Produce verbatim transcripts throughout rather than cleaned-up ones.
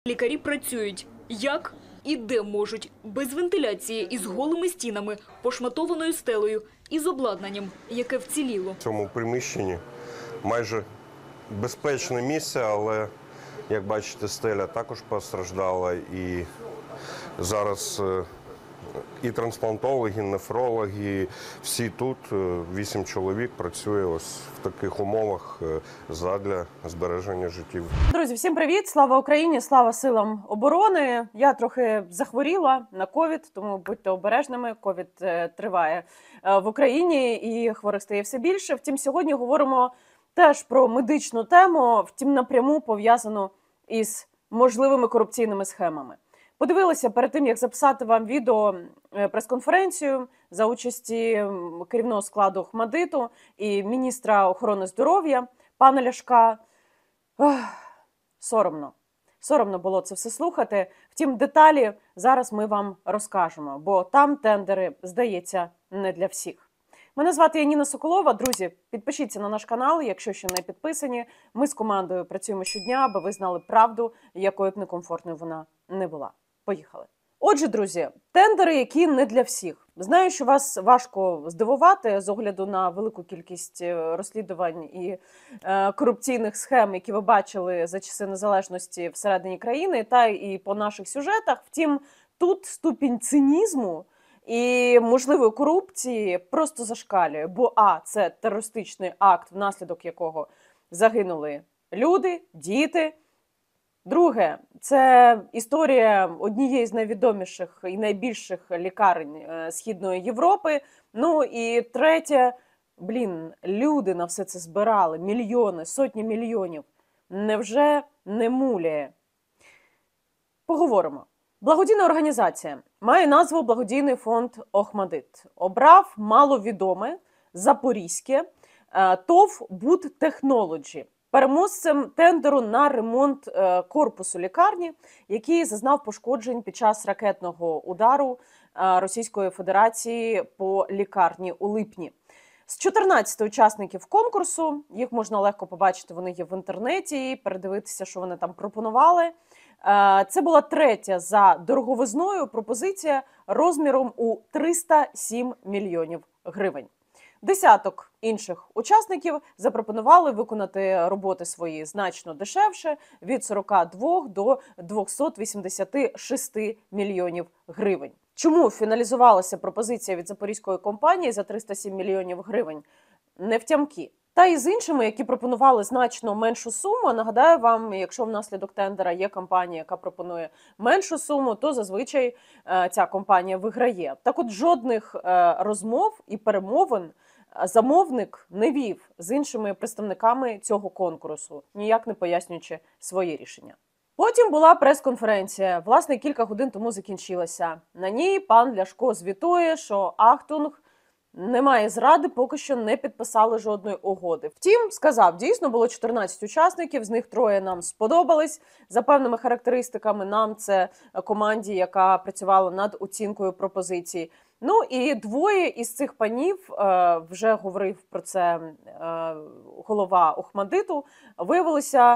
Лікарі працюють. Як і де можуть. Без вентиляції, із голими стінами, пошматованою стелею і з обладнанням, яке вціліло. В цьому приміщенні майже безпечне місце, але, як бачите, стеля також постраждала. І зараз і трансплантологи, і нефрологи, всі тут, вісім чоловік, працює ось в таких умовах задля збереження життів. Друзі, всім привіт! Слава Україні! Слава силам оборони! Я трохи захворіла на ковід, тому будьте обережними. Ковід триває в Україні і хворих стає все більше. Втім, сьогодні говоримо теж про медичну тему, втім, напряму пов'язану із можливими корупційними схемами. Подивилася перед тим, як записати вам відео прес-конференцію за участі керівного складу ОХМАТДИТу і міністра охорони здоров'я пана Ляшка. Ох, соромно. Соромно було це все слухати. Втім, деталі зараз ми вам розкажемо, бо там тендери, здається, не для всіх. Мене звати Яніна Соколова. Друзі, підпишіться на наш канал, якщо ще не підписані. Ми з командою працюємо щодня, аби ви знали правду, якою б некомфортною вона не була. Поїхали. Отже, друзі, тендери, які не для всіх. Знаю, що вас важко здивувати з огляду на велику кількість розслідувань і е, корупційних схем, які ви бачили за часи незалежності всередині країни, та і по наших сюжетах. Втім, тут ступінь цинізму і можливої корупції просто зашкалює. Бо а, це терористичний акт, внаслідок якого загинули люди, діти. Друге, це історія однієї з найвідоміших і найбільших лікарень Східної Європи. Ну і третє, блін, люди на все це збирали, мільйони, сотні мільйонів. Невже не муляє? Поговоримо. Благодійна організація має назву Благодійний фонд ОХМАТДИТ. Обрав маловідоме запорізьке ТОВ «Будтехнолоджі». Переможцем тендеру на ремонт корпусу лікарні, який зазнав пошкоджень під час ракетного удару Російської Федерації по лікарні у липні. З чотирнадцяти учасників конкурсу, їх можна легко побачити, вони є в інтернеті, передивитися, що вони там пропонували. Це була третя за дороговизною пропозиція розміром у триста сім мільйонів гривень. Десяток інших учасників запропонували виконати роботи свої значно дешевше – від сорока двох до двохсот вісімдесяти шести мільйонів гривень. Чому фіналізувалася пропозиція від запорізької компанії за триста сім мільйонів гривень? Невтямки. Та і з іншими, які пропонували значно меншу суму. Нагадаю вам, якщо внаслідок тендера є компанія, яка пропонує меншу суму, то зазвичай е, ця компанія виграє. Так от жодних е, розмов і перемовин замовник не вів з іншими представниками цього конкурсу, ніяк не пояснюючи своє рішення. Потім була прес-конференція, власне, кілька годин тому закінчилася. На ній пан Ляшко звітує, що ахтунг, немає зради, поки що не підписали жодної угоди. Втім, сказав, дійсно було чотирнадцять учасників, з них троє нам сподобались. За певними характеристиками нам це команді, яка працювала над оцінкою пропозицій. Ну і двоє із цих панів, вже говорив про це голова ОХМАТДИТу, виявилися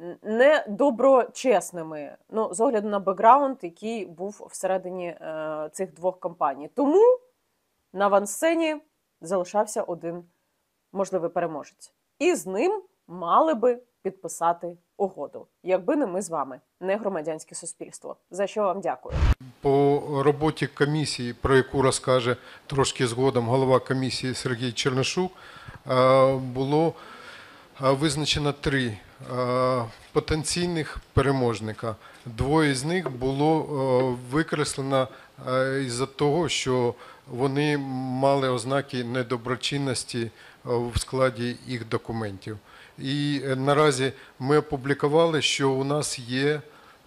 недоброчесними, ну, з огляду на бекграунд, який був всередині цих двох компаній. Тому на авансцені залишався один можливий переможець. І з ним мали би підписати угоду. Якби не ми з вами, не громадянське суспільство. За що вам дякую. По роботі комісії, про яку розкаже трошки згодом голова комісії Сергій Чернишук, було визначено три потенційних переможника. Двоє з них було викреслено із-за того, що вони мали ознаки недоброчинності в складі їх документів. І наразі ми опублікували, що у нас є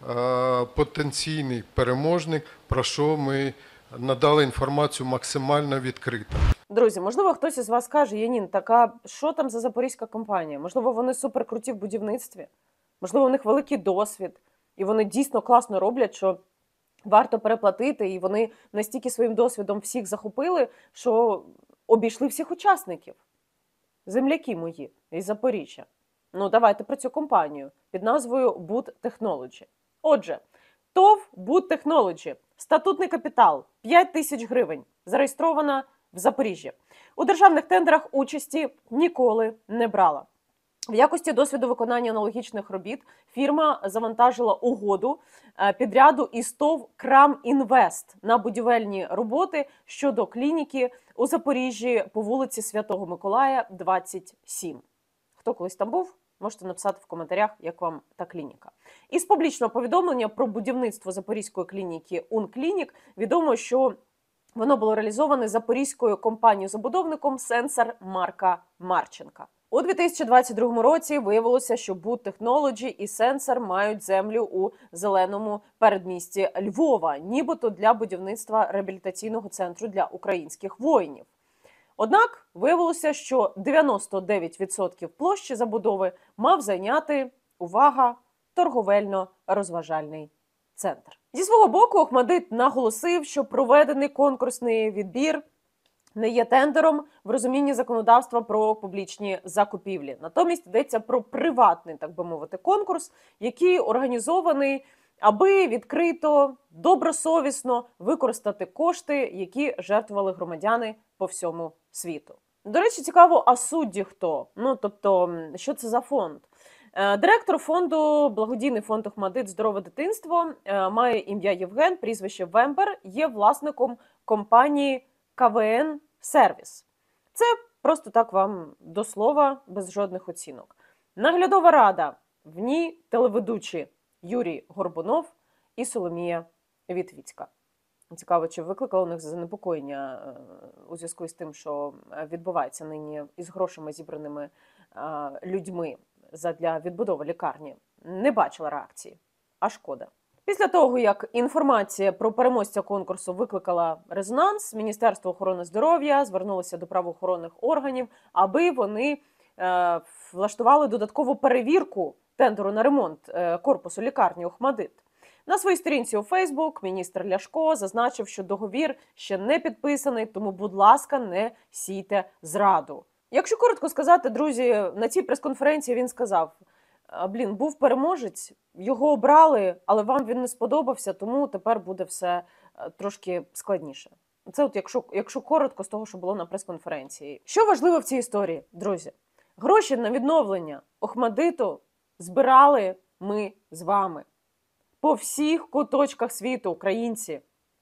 потенційний переможник, про що ми надали інформацію максимально відкрито. Друзі, можливо, хтось із вас каже: Янін, так а що там за запорізька компанія? Можливо, вони суперкруті в будівництві? Можливо, у них великий досвід, і вони дійсно класно роблять, що варто переплатити, і вони настільки своїм досвідом всіх захопили, що обійшли всіх учасників. Земляки мої із Запоріжжя. Ну, давайте про цю компанію під назвою «Будтехнолоджі». Отже, ТОВ «Буд Технолоджі», статутний капітал п'ять тисяч гривень, зареєстрована в Запоріжжі. У державних тендерах участі ніколи не брала. В якості досвіду виконання аналогічних робіт фірма завантажила угоду підряду із ТОВ «Крамінвест» на будівельні роботи щодо клініки у Запоріжжі по вулиці Святого Миколая, двадцять сім. Хто колись там був, можете написати в коментарях, як вам та клініка. Із публічного повідомлення про будівництво запорізької клініки «Унклінік» відомо, що воно було реалізоване запорізькою компанією-забудовником «Сенсор» Марка Марченка. У дві тисячі двадцять другому році виявилося, що «Буд Технолоджі» і «Сенсор» мають землю у зеленому передмісті Львова, нібито для будівництва реабілітаційного центру для українських воїнів. Однак виявилося, що дев'яносто дев'ять відсотків площі забудови мав зайняти, увага, торговельно-розважальний центр. Зі свого боку, «Охмадит» наголосив, що проведений конкурсний відбір не є тендером в розумінні законодавства про публічні закупівлі. Натомість йдеться про приватний, так би мовити, конкурс, який організований, аби відкрито, добросовісно використати кошти, які жертвували громадяни по всьому світу. До речі, цікаво, а судді хто? Ну, тобто, що це за фонд? Директор фонду, благодійний фонд «Охмадит. Здорове дитинство», має ім'я Євген, прізвище Вембер, є власником компанії ка ве ен Сервіс. Це просто так вам до слова, без жодних оцінок. Наглядова рада, в ній телеведучі Юрій Горбунов і Соломія Вітвіцька. Цікаво, чи викликало у них занепокоєння у зв'язку з тим, що відбувається нині із грошами, зібраними людьми задля відбудови лікарні. Не бачила реакції, а шкода. Після того, як інформація про переможця конкурсу викликала резонанс, Міністерство охорони здоров'я звернулося до правоохоронних органів, аби вони е, влаштували додаткову перевірку тендеру на ремонт е, корпусу лікарні «Охмадит». На своїй сторінці у Фейсбук міністр Ляшко зазначив, що договір ще не підписаний, тому, будь ласка, не сійте зраду. Якщо коротко сказати, друзі, на цій прес-конференції він сказав: блін, був переможець, його обрали, але вам він не сподобався, тому тепер буде все трошки складніше. Це от якщо, якщо коротко з того, що було на прес-конференції. Що важливо в цій історії, друзі? Гроші на відновлення «Охмадиту» збирали ми з вами. По всіх куточках світу українці,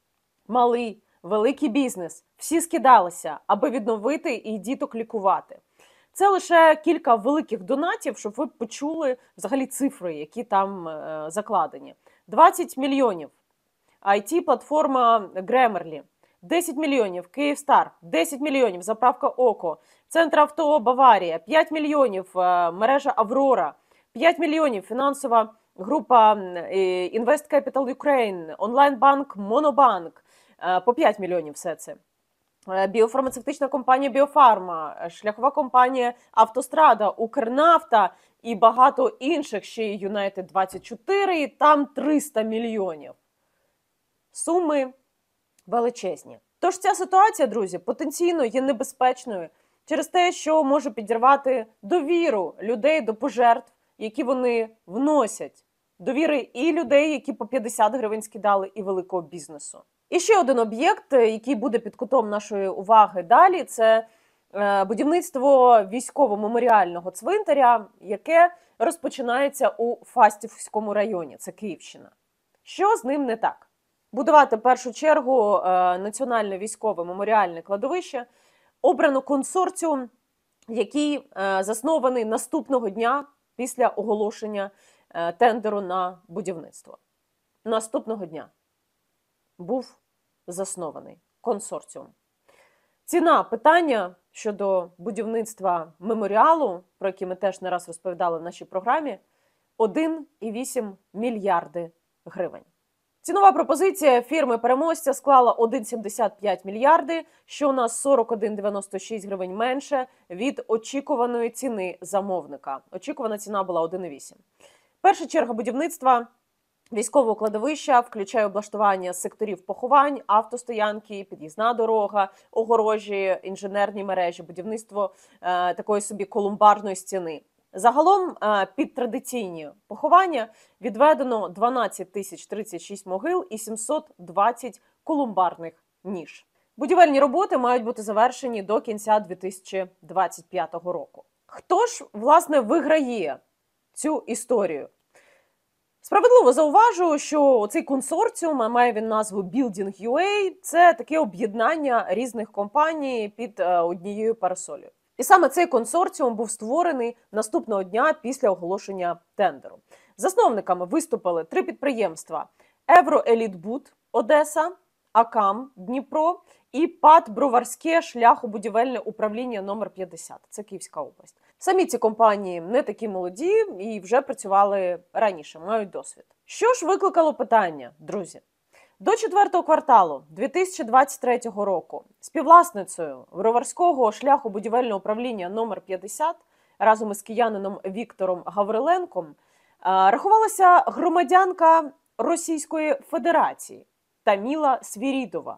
малий, великий бізнес, всі скидалися, аби відновити і діток лікувати. Це лише кілька великих донатів, щоб ви почули взагалі цифри, які там е, закладені. двадцять мільйонів. ай ті-платформа Grammarly. десять мільйонів. Київстар. десять мільйонів. Заправка Око. Центр авто Баварія. п'ять мільйонів. Е, мережа Аврора. п'ять мільйонів. Фінансова група е, Invest Capital Ukraine. Онлайн-банк Монобанк. Е, по п'ять мільйонів все це. Біофармацевтична компанія Біофарма, шляхова компанія Автострада, Укрнафта і багато інших, ще й Юнайтед двадцять чотири, і там триста мільйонів. Суми величезні. Тож ця ситуація, друзі, потенційно є небезпечною через те, що може підірвати довіру людей до пожертв, які вони вносять. Довіри і людей, які по п'ятдесят гривень скидали, і великого бізнесу. І ще один об'єкт, який буде під кутом нашої уваги далі, це будівництво військово-меморіального цвинтаря, яке розпочинається у Фастівському районі, це Київщина. Що з ним не так? Будувати в першу чергу національне військове меморіальне кладовище обрано консорціум, який заснований наступного дня після оголошення тендеру на будівництво. Наступного дня був заснований консорціум. Ціна питання щодо будівництва меморіалу, про який ми теж не раз розповідали в нашій програмі, один цілих вісім мільярди гривень. Цінова пропозиція фірми-переможця склала один цілих сімдесят п'ять мільярди, що на сорок один цілих дев'яносто шість гривень менше від очікуваної ціни замовника. Очікувана ціна була один цілих вісім. Перша черга будівництва військового кладовища включає облаштування секторів поховань, автостоянки, під'їзна дорога, огорожі, інженерні мережі, будівництво е, такої собі колумбарної стіни. Загалом е, під традиційні поховання відведено дванадцять тисяч тридцять шість могил і сімсот двадцять колумбарних ніж. Будівельні роботи мають бути завершені до кінця дві тисячі двадцять п'ятого року. Хто ж, власне, виграє цю історію? Справедливо зауважу, що цей консорціум, має він назву Building ю ей, це таке об'єднання різних компаній під однією парасолею. І саме цей консорціум був створений наступного дня після оголошення тендеру. Засновниками виступили три підприємства: Евроелітбуд Одеса, Акам Дніпро і ПАТ Броварське шляхобудівельне управління номер п'ятдесят. Це Київська область. Самі ці компанії не такі молоді і вже працювали раніше, мають досвід. Що ж викликало питання, друзі? До четвертого кварталу дві тисячі двадцять третього року співвласницею Броварського шляхобудівельного управління номер п'ятдесят разом із киянином Віктором Гавриленком рахувалася громадянка Російської Федерації Таміла Свірідова.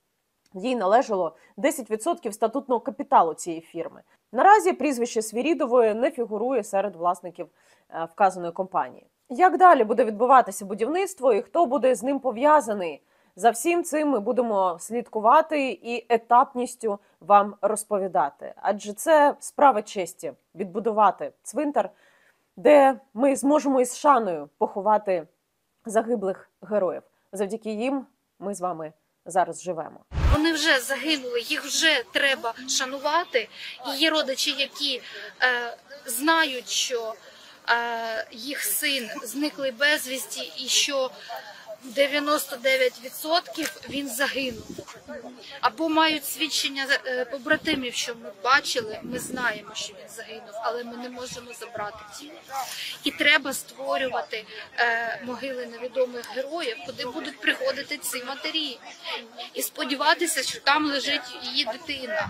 Їй належало десять відсотків статутного капіталу цієї фірми. Наразі прізвище Свірідової не фігурує серед власників вказаної компанії. Як далі буде відбуватися будівництво і хто буде з ним пов'язаний? За всім цим ми будемо слідкувати і етапністю вам розповідати. Адже це справа честі – відбудувати цвинтар, де ми зможемо із шаною поховати загиблих героїв. Завдяки їм ми з вами зараз живемо. Вони вже загинули, їх вже треба шанувати. І є родичі, які е, знають, що е, їх син зниклий безвісті і що дев'яносто дев'ять відсотків він загинув. Або мають свідчення е, побратимів, що ми бачили, ми знаємо, що він загинув, але ми не можемо забрати тіло. І треба створювати е, могили невідомих героїв, куди будуть приходити ці матері. І сподіватися, що там лежить її дитина.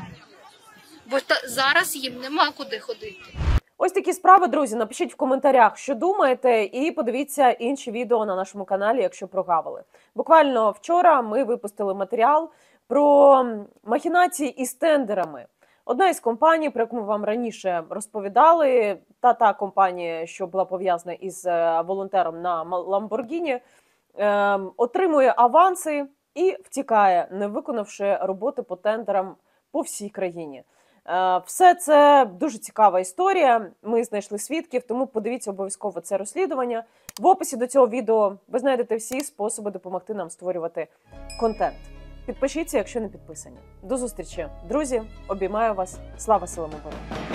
Бо та, зараз їм нема куди ходити. Ось такі справи, друзі. Напишіть в коментарях, що думаєте, і подивіться інші відео на нашому каналі, якщо прогавили. Буквально вчора ми випустили матеріал про махінації із тендерами. Одна із компаній, про яку ми вам раніше розповідали, та та компанія, що була пов'язана із волонтером на Ламборгіні, е, отримує аванси і втікає, не виконавши роботи по тендерам по всій країні. Все це дуже цікава історія, ми знайшли свідків, тому подивіться обов'язково це розслідування. В описі до цього відео ви знайдете всі способи допомогти нам створювати контент. Підпишіться, якщо не підписані. До зустрічі, друзі, обіймаю вас, слава силам оборони!